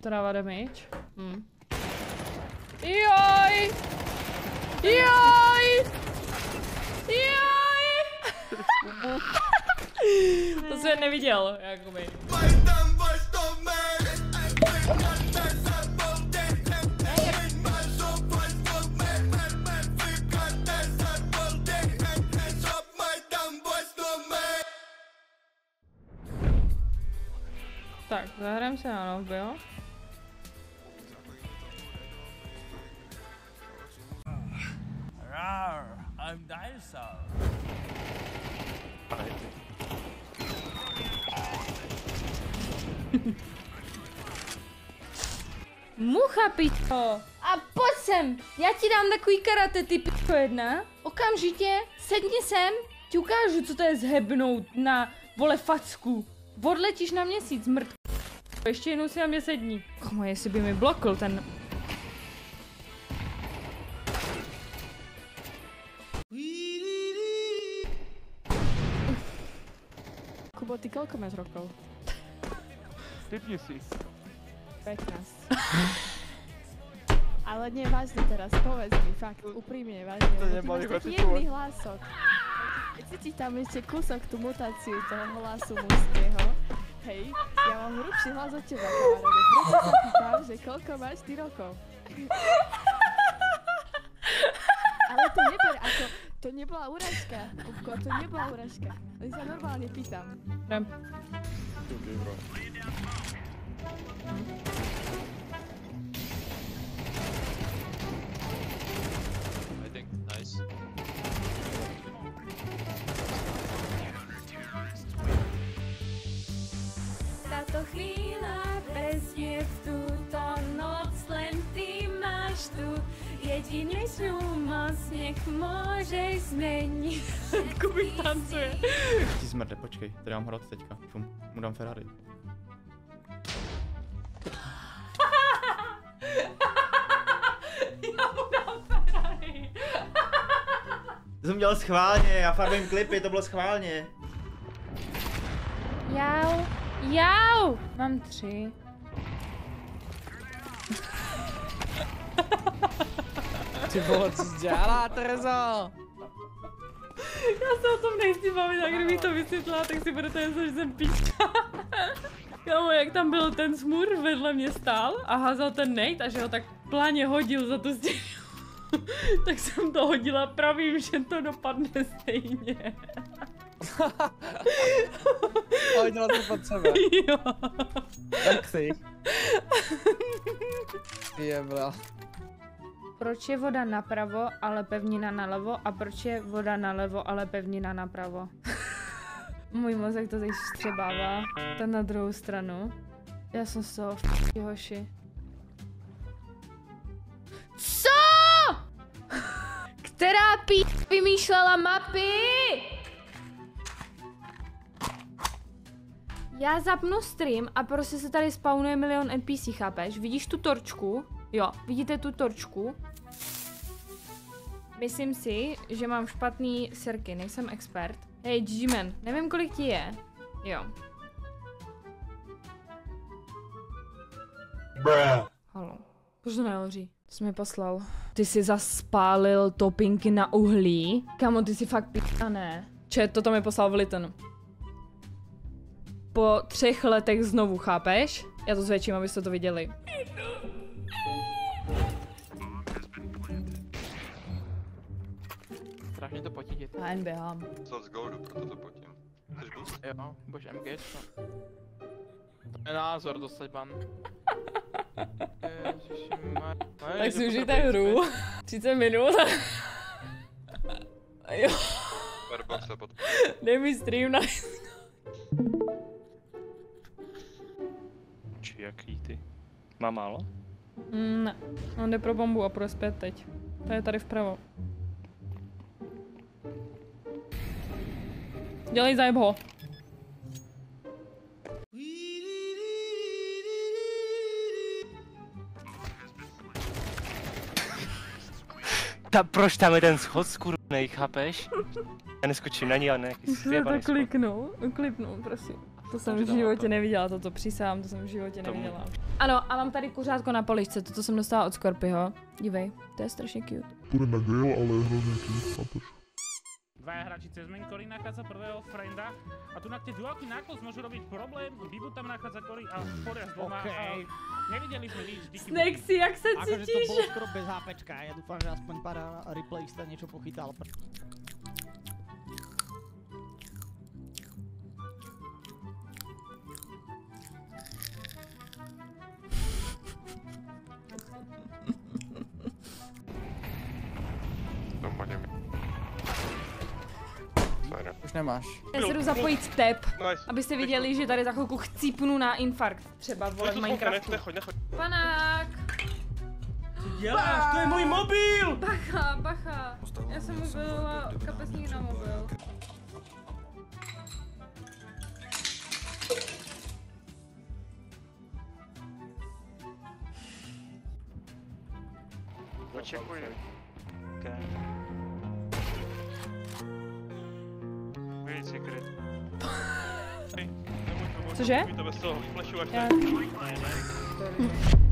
To dává damage. Joj! Joj! Joj! To jsem neviděl, jakoby. Tak, zahrajeme se na novbu, jo? I'm dinosaur. Mucha, pičo! A pojď sem! Já ti dám takový karate, ty pičo jedna. Okamžitě, sedni sem, ti ukážu, co to je zhebnout na, vole, facku. Odletíš na měsíc, mrt. Ještě jednou si na mě sedni. Komo, jestli by mi blokl ten... Kubo, ty koľko máš rokov? Typni si. 15. Ale nie, vážne teraz, povedz mi, fakt, úprimne, vážne. To neboli taký jemný hlások. Cítiš tam ešte kúsok tú mutáciu toho hlasu mužského. Hej, ja mám hrubší hlas od teba, kamaráde. Preto sa pýtam, že koľko máš ty rokov? Ale to neber ako... To nebola urážka, Kupko, to nebola urážka. Len sa normálne pýtam. Jdem. Okay, bro. I think nice. Táto chvíľa presne v túto noc len ty máš tu jedinečnú moc, nech môžeš zmeniť. Kuby tancuje. Ti zmrde, počkej, tady mám hrot teďka. Fum, mu dám Ferrari. Já mu dám Ferrari. To jsem dělal schválně, já farbím klipy, to bylo schválně. Jau, jau. Mám 3. Ty vole, co jsi dělala, Terezo? Já se o tom nechci bavit, a kdybych to vysvětlila, tak si budete myslet, že jsem píčka. Kámo, jak tam byl ten smur, vedle mě stál a házel ten nate a že ho tak pláně hodil za tu stěnu. Tak jsem to hodila pravým, že to dopadne stejně. Hodila to pod sebe. Jo. Tak si. Jebla. Proč je voda napravo, ale pevnina nalevo a proč je voda nalevo, ale pevnina napravo? Můj mozek to teď vstřebává. To na druhou stranu. Já jsem z toho hoši. Co? Která vymýšlela mapy? Já zapnu stream a prostě se tady spawnuje milion NPC, chápeš? Vidíš tu torčku? Jo, vidíte tu torčku? Myslím si, že mám špatný sirky, nejsem expert. Hej, G-Man, nevím, kolik ti je. Jo. Halo. Proč to nehoří? To jsi mi poslal. Ty jsi zaspálil topinky na uhlí? Kamo, ty jsi fakt p***ané. Čet, toto mi poslal v Litonu. Po 3 letech znovu, chápeš? Já to zvětším, abyste to viděli. Strašně to potí. A NBH. Let's go, proto to potím. Chceš boost? Jo, bož MGčko. To je názor dostat ban. Tak si užijte hru. 30 minut. Jo. Airbox se pod... Dej mi stream na... Či jaký ty? Má málo? Ne, on jde pro bombu a pro zpět teď. To je tady vpravo. Dělej zajeb ho. Proč tam je ten schod skurvenej, chápeš? Já neskočím na ní, ale nějaký svěbaný schod. Klipnu, prosím. To jsem v životě neviděla, toto přísahám, to jsem v životě neviděla. Ano, a mám tady kuřátko na poličce, to jsem dostala od Scorpio. Dívej, to je strašně cute. Pôjdem na gale, ale hlavne cute, chápeš? Dvaja hráči cez main, Cory nachádza prvého frenda a tu na tie duálky náklos môžu robiť problém, Bibu tam nachádza Cory a sporia s dvoma a nevideli sme nič, díky Snakesy, jak se Akože to cítíš? bolo skoro bez HPčka, ja dúfam, že aspoň pár replayista niečo pochytal. Doma neviem. Sorry. Už nemáš. Já se jdu zapojit step, Nice. abyste viděli, že tady za chvilku chcípnu na infarkt. Třeba vole v Minecraftu. Nechoď. Panák! Děláš, to je můj mobil! Bacha, bacha. Já jsem mu vylila kapesník na mobil. Očekuji. Okay. Wait, secret. Cože? To bez toho, flashu až Já... tak.